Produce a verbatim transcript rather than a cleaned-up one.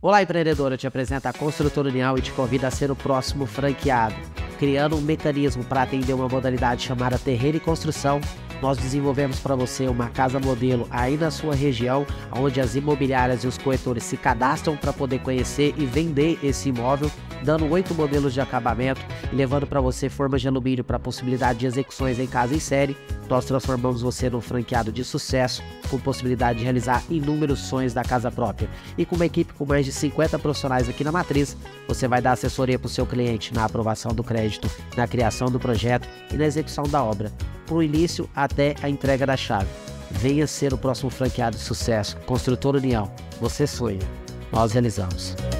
Olá, empreendedor, eu te apresento a Construtora União e te convido a ser o próximo franqueado. Criando um mecanismo para atender uma modalidade chamada terreno e construção, nós desenvolvemos para você uma casa modelo aí na sua região, onde as imobiliárias e os corretores se cadastram para poder conhecer e vender esse imóvel, dando oito modelos de acabamento e levando para você formas de alumínio para possibilidade de execuções em casa em série. Nós transformamos você num franqueado de sucesso, com possibilidade de realizar inúmeros sonhos da casa própria. E com uma equipe com mais de cinquenta profissionais aqui na Matriz, você vai dar assessoria para o seu cliente na aprovação do crédito, na criação do projeto e na execução da obra, do início até a entrega da chave. Venha ser o próximo franqueado de sucesso. Construtora União, você sonha, nós realizamos.